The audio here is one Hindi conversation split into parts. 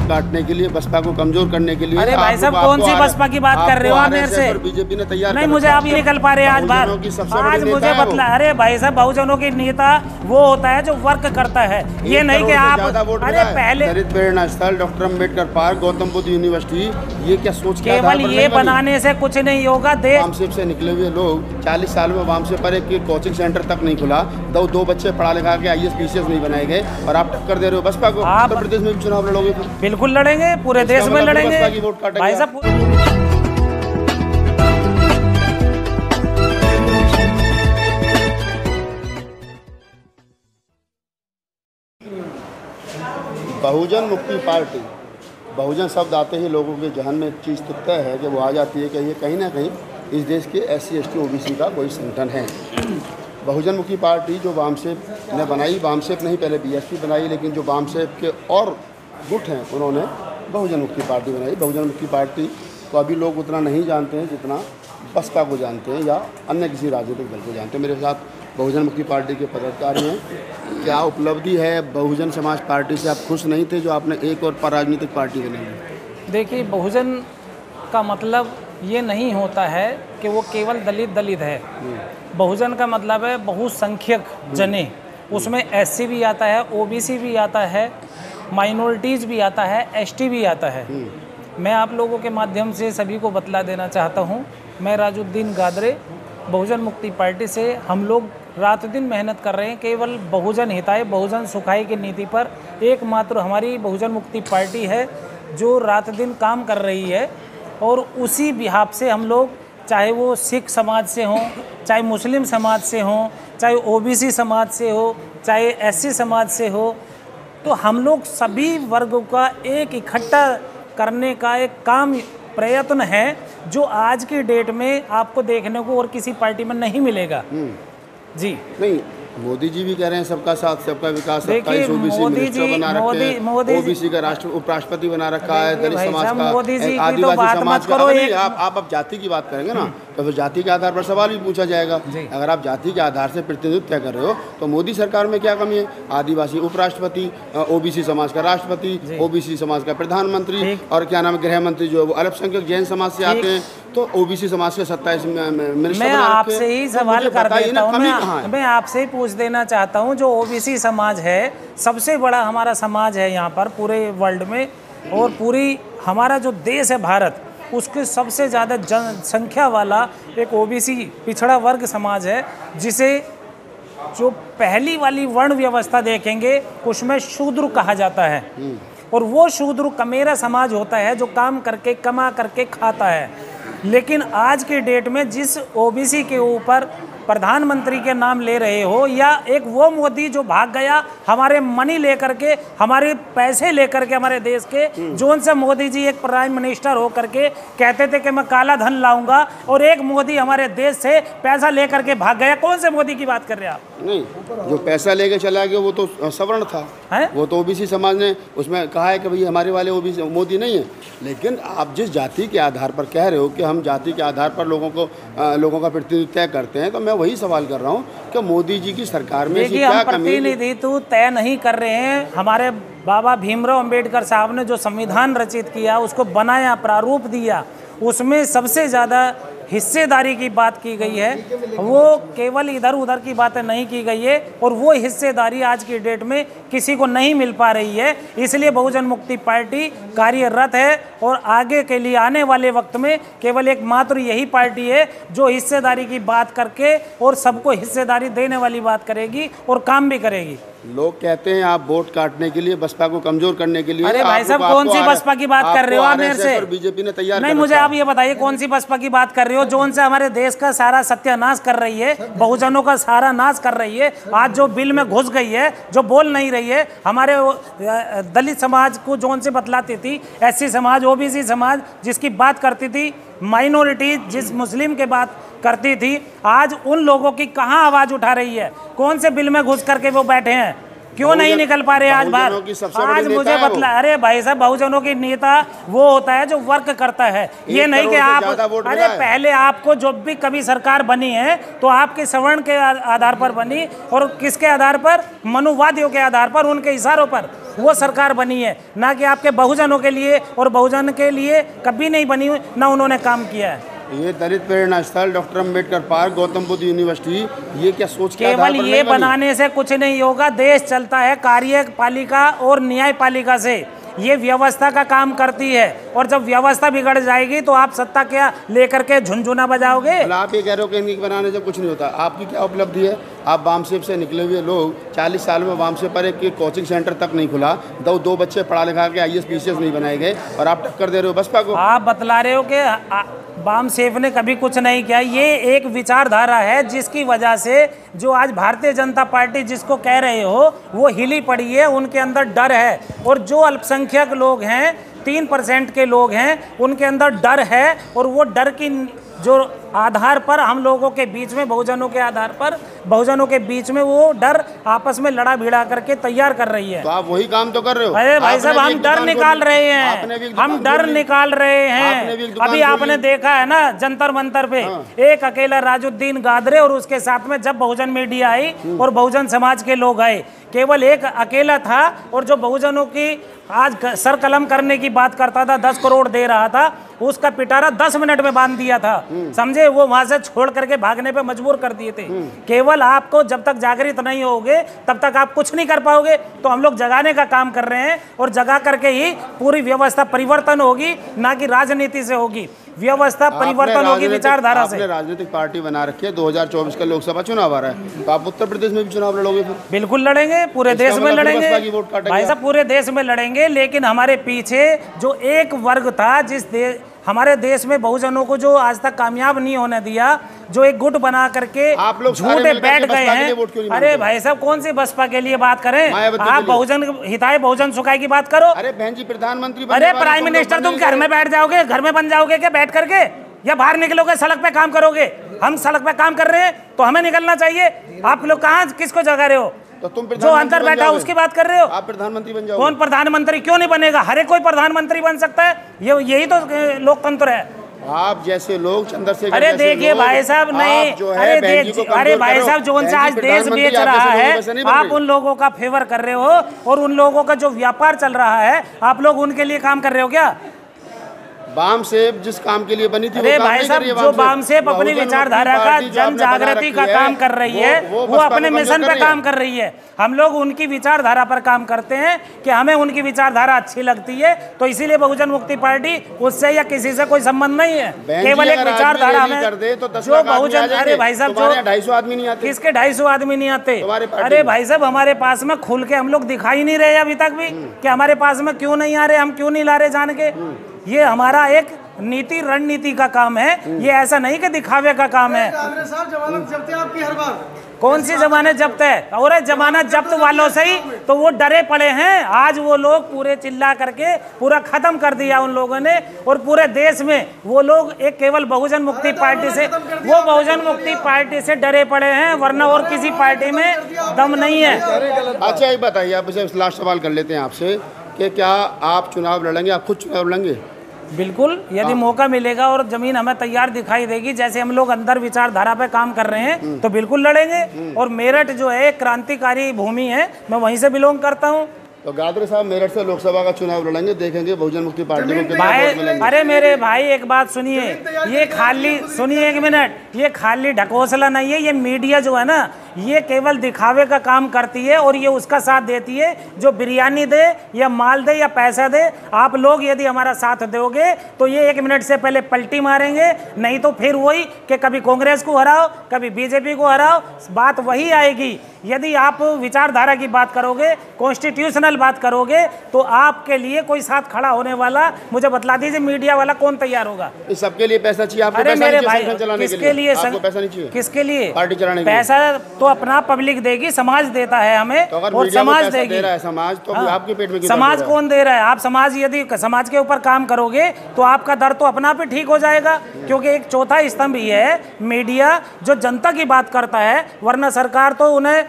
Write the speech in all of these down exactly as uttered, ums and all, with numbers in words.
काटने के लिए, बसपा को कमजोर करने के लिए। अरे भाई साहब कौन सी बसपा की बात कर रहे हो आप मेरे से? बीजेपी ने तैयार नहीं, मुझे आप ये निकल पा रहे हैं आज बात, आज मुझे बतला। अरे भाई साहब बहुजनों की नेता वो होता है जो वर्क करता है, ये नहीं कि आप। अरे पहले दलित प्रेरणा स्थल, doctor Ambedkar Park, Gautam Buddha University, ये क्या सोच के केवल ये बनाने से कुछ नहीं होगा। देश वामसेप से निकले हुए लोग चालीस साल में वामसेप पर एक कोचिंग सेंटर तक नहीं खुला, दो दो बच्चे पढ़ा लिखा के I S P C S नहीं बनाए गए, और आप टक्कर दे रहे हो बसपा को। उत्तर प्रदेश में भी चुनाव लड़ोगे? बिल्कुल लड़ेंगे, पूरे देश में लड़ेंगे भाई साहब। बहुजन मुक्ति पार्टी, बहुजन शब्द आते ही लोगों के जहन में एक चीज़ तो तय है कि वो आ जाती है कि ये कहीं ना कहीं इस देश के S C S T O B C का कोई संगठन है। बहुजन मुक्ति पार्टी जो वामसेप ने बनाई, वामसेप नहीं पहले बी एस पी बनाई, लेकिन जो वामसेप के और गुट हैं उन्होंने बहुजन मुक्ति पार्टी बनाई। बहुजन मुक्ति पार्टी को अभी लोग उतना नहीं जानते हैं जितना बसपा को जानते हैं या अन्य किसी राजनीतिक दल को जानते हैं। मेरे साथ बहुजन मुक्ति पार्टी के पदाधिकारी हैं। क्या उपलब्धि है बहुजन समाज पार्टी से? आप खुश नहीं थे जो आपने एक और राजनीतिक पार्टी बनाई? देखिए, बहुजन का मतलब ये नहीं होता है कि वो केवल दलित दलित है। बहुजन का मतलब है बहुसंख्यक जने, उसमें एस सी भी आता है, ओ बी सी भी आता है, माइनॉरिटीज़ भी आता है, एस टी भी आता है। मैं आप लोगों के माध्यम से सभी को बतला देना चाहता हूँ, मैं राजुद्दीन गादरे, बहुजन मुक्ति पार्टी से हम लोग रात दिन मेहनत कर रहे हैं केवल बहुजन हिताय बहुजन सुखाय की नीति पर। एकमात्र हमारी बहुजन मुक्ति पार्टी है जो रात दिन काम कर रही है, और उसी बिहाफ से हम लोग, चाहे वो सिख समाज से हों, चाहे मुस्लिम समाज से हों, चाहे ओ बी सी समाज से हो, चाहे एस सी समाज से हो, तो हम लोग सभी वर्गों का एक इकट्ठा करने का एक काम प्रयत्न है जो आज की डेट में आपको देखने को और किसी पार्टी में नहीं मिलेगा। जी नहीं, मोदी जी भी कह रहे हैं सबका साथ सबका विकास, सत्ताईस ओबीसी मिनिस्टर बना रखे हैं, ओबीसी का राष्ट्र उपराष्ट्रपति बना रखा है, दलित समाज का, आदिवासी समाज का। आप आप अब जाति की बात करेंगे ना तो फिर जाति के आधार पर सवाल भी पूछा जाएगा। अगर आप जाति के आधार से प्रतिनिधित्व तय कर रहे हो तो मोदी सरकार में क्या कमी है? आदिवासी उपराष्ट्रपति, ओबीसी समाज का राष्ट्रपति, ओबीसी समाज का प्रधानमंत्री, और क्या नाम है गृह मंत्री जो वो अल्पसंख्यक जैन समाज से आते हैं, तो ओबीसी समाज के सत्ताईस मिनिस्टर। मैं आपसे ही सवाल कर देता हूँ, मैं, मैं आपसे ही पूछ देना चाहता हूँ, जो ओबीसी समाज है सबसे बड़ा हमारा समाज है यहाँ पर पूरे वर्ल्ड में, और पूरी हमारा जो देश है भारत, उसके सबसे ज़्यादा जनसंख्या वाला एक ओबीसी पिछड़ा वर्ग समाज है, जिसे जो पहली वाली वर्ण व्यवस्था देखेंगे उसमें शूद्र कहा जाता है, और वो शूद्र कमेरा समाज होता है जो काम करके कमा करके खाता है। लेकिन आज के डेट में जिस ओबीसी के ऊपर प्रधानमंत्री के नाम ले रहे हो, या एक वो मोदी जो भाग गया हमारे मनी लेकर के, हमारे पैसे लेकर के हमारे देश के, जो उनसे मोदी जी एक प्राइम मिनिस्टर हो करके कहते थे कि मैं काला धन लाऊंगा, और एक मोदी हमारे देश से पैसा लेकर के भाग गया। कौन से मोदी की बात कर रहे हैं आप? नहीं, जो पैसा लेके चला गया वो तो सवर्ण था है? वो तो ओबीसी समाज ने उसमें कहा है कि भाई हमारे वाले ओबीसी मोदी नहीं है। लेकिन आप जिस जाति के आधार पर कह रहे हो कि हम जाति के आधार पर लोगों को आ, लोगों का प्रतिनिधित्व तय करते हैं, तो मैं वही सवाल कर रहा हूँ कि मोदी जी की सरकार में देखिए, हम प्रतिनिधित्व तय नहीं कर रहे हैं। हमारे बाबा भीमराव अंबेडकर साहब ने जो संविधान रचित किया, उसको बनाया, प्रारूप दिया, उसमें सबसे ज़्यादा हिस्सेदारी की बात की गई है। वो केवल इधर उधर की बातें नहीं की गई है, और वो हिस्सेदारी आज की डेट में किसी को नहीं मिल पा रही है। इसलिए बहुजन मुक्ति पार्टी कार्यरत है, और आगे के लिए आने वाले वक्त में केवल एक मात्र यही पार्टी है जो हिस्सेदारी की बात करके और सबको हिस्सेदारी देने वाली बात करेगी और काम भी करेगी। लोग कहते हैं आप वोट काटने के लिए, बसपा को कमजोर करने के लिए। अरे भाई साहब कौन सी बसपा की बात कर रहे हो आप मेरे से? बीजेपी ने तैयार नहीं, मुझे आप ये बताइए कौन सी बसपा की बात कर रहे हो जो उनसे हमारे देश का सारा सत्यानाश कर रही है, बहुजनों का सारा नाश कर रही है। आज जो बिल में घुस गई है, जो बोल नहीं रही है, हमारे दलित समाज को जो उनसे बतलाती थी, एस सी समाज, ओबीसी समाज जिसकी बात करती थी, माइनॉरिटी जिस मुस्लिम के बात करती थी, आज उन लोगों की कहाँ आवाज़ उठा रही है? कौन से बिल में घुस करके वो बैठे हैं? क्यों नहीं निकल पा रहे आज बाहर? आज मुझे बतला, अरे भाई साहब, बहुजनों की नेता वो होता है जो वर्क करता है, ये नहीं कि आप, अरे पहले आपको जब भी कभी सरकार बनी है तो आपके सवर्ण के आधार पर बनी, और किसके आधार पर? मनुवादियों के आधार पर, उनके इशारों पर वो सरकार बनी है, ना कि आपके बहुजनों के लिए, और बहुजन के लिए कभी नहीं बनी, ना उन्होंने काम किया है। ये दलित प्रेरणा स्थल, doctor Ambedkar Park, Gautam Buddha University, ये क्या सोच के केवल ये बनाने से कुछ नहीं होगा। देश चलता है कार्यपालिका और न्यायपालिका से, ये व्यवस्था का काम करती है, और जब व्यवस्था बिगड़ जाएगी तो आप सत्ता क्या लेकर के झुनझुना बजाओगे? आप ये कह रहे हो कि इनकी बनाने से कुछ नहीं होता, आपकी क्या उपलब्धि है? आप वामसेप से निकले हुए लोग, चालीस साल में वामसेप पर एक कोचिंग सेंटर तक नहीं खुला, दो दो बच्चे पढ़ा लिखा के I S P C S नहीं बनाए गए, और आप टक्कर दे रहे हो बसपा को। आप बतला रहे हो कि वामसेप ने कभी कुछ नहीं किया। ये एक विचारधारा है जिसकी वजह से जो आज भारतीय जनता पार्टी जिसको कह रहे हो वो हिली पड़ी है, उनके अंदर डर है, और जो अल्पसंख्यक लोग हैं, तीन परसेंट के लोग हैं, उनके अंदर डर है, और वो डर की जो आधार पर हम लोगों के बीच में, बहुजनों के आधार पर, बहुजनों के बीच में वो डर आपस में लड़ा भिड़ा करके तैयार कर रही है। तो आप वही काम तो कर रहे हो। अरे भाई साहब, हम डर निकाल रहे हैं, हम डर निकाल रहे हैं। अभी आपने देखा है ना जंतर मंतर पे, एक अकेला राजुद्दीन गादरे और उसके साथ में जब बहुजन मीडिया आई और बहुजन समाज के लोग आए, केवल एक अकेला था, और जो बहुजनों की आज सर कलम करने की बात करता था, दस करोड़ दे रहा था, उसका पिटारा दस मिनट में बांध दिया था, समझे? वो वहां से छोड़ करके भागने पे मजबूर कर दिए थे। केवल आपको जब तक जागृत नहीं होगे तब तक आप कुछ नहीं कर पाओगे। तो हम लोग जगाने का काम कर रहे हैं, और जगा करके ही पूरी व्यवस्था परिवर्तन होगी, ना कि राजनीति से होगी। व्यवस्था परिवर्तन होगी विचारधारा से। आपने राजनीतिक पार्टी बना रखी है, दो हज़ार चौबीस का लोकसभा चुनाव आ रहा है, तो आप उत्तर प्रदेश में भी चुनाव लड़ोगे फिर? बिल्कुल लड़ेंगे, पूरे देश में लड़ेंगे भाई साहब, पूरे देश में लड़ेंगे। लेकिन हमारे पीछे जो एक वर्ग था, जिस दे, हमारे देश में बहुजनों को जो आज तक कामयाब नहीं होने दिया, जो एक गुट बना करके आप लोग झूठे बैठ गए हैं। अरे भाई साहब, कौन सी बसपा के लिए बात करें? आप बहुजन हिताय बहुजन सुखाय की बात करो। अरे बहन जी, प्रधानमंत्री, अरे प्राइम मिनिस्टर तुम घर में बैठ जाओगे, घर में बन जाओगे क्या बैठ करके, या बाहर निकलोगे सड़क पे काम करोगे? हम सड़क पे काम कर रहे हैं तो हमें निकलना चाहिए। आप लोग कहाँ किसको जगा रहे हो? तो तुम जो अंदर बैठा उसकी बात कर रहे हो। आप प्रधानमंत्री बन जाओ। कौन प्रधानमंत्री? क्यों नहीं बनेगा? हर एक कोई प्रधानमंत्री बन सकता है, ये यही तो लोकतंत्र है। आप जैसे लोग चंद्रशेखर, अरे देखिए भाई साहब, नहीं, अरे देख, अरे भाई साहब, जो उनसे आज देश बेच रहा है, आप उन लोगों का फेवर कर रहे हो, और उन लोगों का जो व्यापार चल रहा है, आप लोग उनके लिए काम कर रहे हो क्या? वामसेप जिस काम के लिए बनी थी, अरे भाई साहब, जो वामसेप अपनी विचारधारा का जन जागृति का काम कर रही है, वो, वो अपने मिशन पे काम कर रही है। हम लोग उनकी विचारधारा पर काम करते हैं कि हमें उनकी विचारधारा अच्छी लगती है, तो इसीलिए बहुजन मुक्ति पार्टी उससे या किसी से कोई संबंध नहीं है, केवल एक विचारधारा हमें जो बहुजन। अरे भाई साहब, जो ढाई सौ आदमी नहीं आते, किसके ढाई सौ आदमी नहीं आते? अरे भाई साहब, हमारे पास में खुल के हम लोग दिखाई नहीं रहे अभी तक भी कि हमारे पास में क्यों नहीं आ रहे, हम क्यों नहीं ला रहे जान के। ये हमारा एक नीति रणनीति का काम है, ये ऐसा नहीं कि दिखावे का काम है। जमानत जब्त है आपकी हर बार। कौन सी जमानत जब्त है? और जमानत जब्त वालों से ही तो वो डरे पड़े हैं। आज वो लोग पूरे चिल्ला करके पूरा खत्म कर दिया उन लोगों ने, और पूरे देश में वो लोग एक केवल बहुजन मुक्ति पार्टी से, वो बहुजन मुक्ति पार्टी से डरे पड़े हैं, वरना और किसी पार्टी में दम नहीं है। अच्छा, एक बताइए, आप इसे लास्ट सवाल कर लेते हैं आपसे कि क्या आप चुनाव लड़ेंगे? आप खुद चुनाव लड़ेंगे? बिल्कुल, यदि मौका मिलेगा और जमीन हमें तैयार दिखाई देगी, जैसे हम लोग अंदर विचारधारा पे काम कर रहे हैं, तो बिल्कुल लड़ेंगे। और मेरठ जो है क्रांतिकारी भूमि है, मैं वहीं से बिलोंग करता हूँ। तो गादरे साहब मेरठ से लोकसभा का चुनाव लड़ेंगे, देखेंगे बहुजन मुक्ति पार्टी को कितना वोट मिलेंगे। अरे मेरे भाई, एक बात सुनिए, ये खाली सुनिए एक मिनट, ये खाली ढकोसला नहीं है। ये मीडिया जो है ना, ये केवल दिखावे का काम करती है, और ये उसका साथ देती है जो बिरयानी दे या माल दे या पैसा दे। आप लोग यदि हमारा साथ दोगे तो ये एक मिनट से पहले पलटी मारेंगे, नहीं तो फिर वही कि कभी कांग्रेस को हराओ, कभी बीजेपी को हराओ, बात वही आएगी। यदि आप विचारधारा की बात करोगे, कॉन्स्टिट्यूशनल बात करोगे, तो आपके लिए कोई साथ खड़ा होने वाला, मुझे बतला दीजिए, मीडिया वाला कौन तैयार होगा? इस सबके लिए पैसा चाहिए आपको? अरे पैसा मेरे नहीं भाई, चलाने किसके के लिए, लिए आपको पैसा नहीं चाहिए? किसके लिए पार्टी चलाने के लिए? पैसा तो अपना पब्लिक देगी, समाज देता है हमें, तो अगर और समाज देगी। दे रहा है समाज, तो हाँ, आपके पेट में समाज कौन दे रहा है? आप समाज, यदि समाज के ऊपर काम करोगे तो आपका दर तो अपना आप ही ठीक हो जाएगा, क्योंकि एक चौथा स्तंभ ही है मीडिया, जो जनता की बात करता है। वरना सरकार तो उन्हें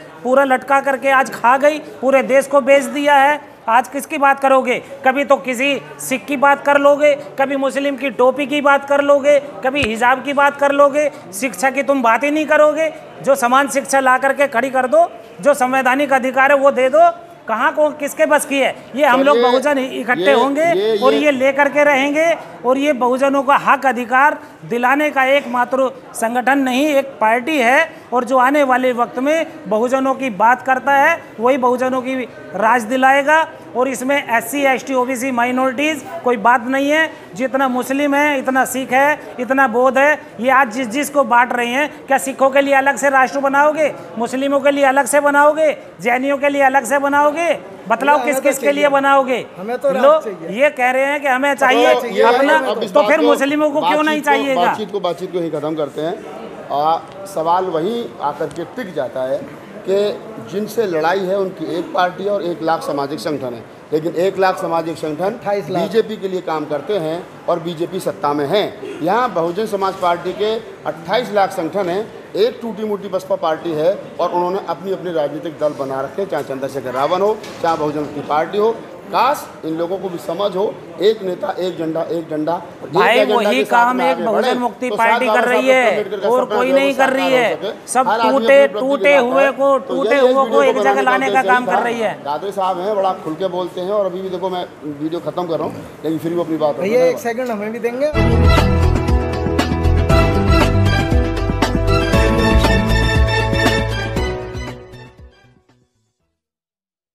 पूरा लटका करके आज खा गई, पूरे देश को बेच दिया है। आज किसकी बात करोगे? कभी तो किसी सिख की बात कर लोगे, कभी मुस्लिम की टोपी की बात कर लोगे, कभी हिजाब की बात कर लोगे, शिक्षा की तुम बात ही नहीं करोगे। जो समान शिक्षा ला करके खड़ी कर दो, जो संवैधानिक अधिकार है वो दे दो। कहाँ को किसके बस की है? ये हम लोग बहुजन इकट्ठे होंगे ये, और ये लेकर के रहेंगे, और ये बहुजनों का हक अधिकार दिलाने का एकमात्र संगठन नहीं, एक पार्टी है। और जो आने वाले वक्त में बहुजनों की बात करता है वही बहुजनों की राज दिलाएगा। और इसमें S C S T O B C minorities कोई बात नहीं है। जितना मुस्लिम है, इतना सिख है, इतना बौद्ध है, ये आज जिस जिस को बांट रहे हैं, क्या सिखों के लिए अलग से राष्ट्र बनाओगे? मुस्लिमों के लिए अलग से बनाओगे? जैनियों के लिए अलग से बनाओगे? बतलाओ किस किस के लिए बनाओगे? हमें तो लोग ये कह रहे हैं कि हमें चाहिए अपना, तो फिर मुस्लिमों को क्यों नहीं चाहिएगा? बातचीत को बातचीत को ही खत्म करते हैं। आ, सवाल वही आकर के टिक जाता है कि जिनसे लड़ाई है उनकी एक पार्टी और एक लाख सामाजिक संगठन है, लेकिन एक लाख सामाजिक संगठन बीजेपी के लिए काम करते हैं और बीजेपी सत्ता में है। यहाँ बहुजन समाज पार्टी के अट्ठाईस लाख संगठन हैं, एक टूटी मूटी बसपा पार्टी है और उन्होंने अपनी अपनी राजनीतिक दल बना रखे, चाहे चंद्रशेखर रावण हो, चाहे बहुजन की पार्टी हो। काश इन लोगों को भी समझ हो, एक नेता एक झंडा एक डंडा। भाई वही काम एक बहुजन मुक्ति पार्टी कर रही है और कोई नहीं कर रही है। सब टूटे टूटे हुए को टूटे हुए को एक जगह लाने का काम कर रही है। दादरी साहब हैं, बड़ा खुल के बोलते हैं। और अभी भी देखो मैं वीडियो खत्म कर रहा हूँ, लेकिन फिर भी अपनी बात भैया एक सेकंड हमें भी देंगे।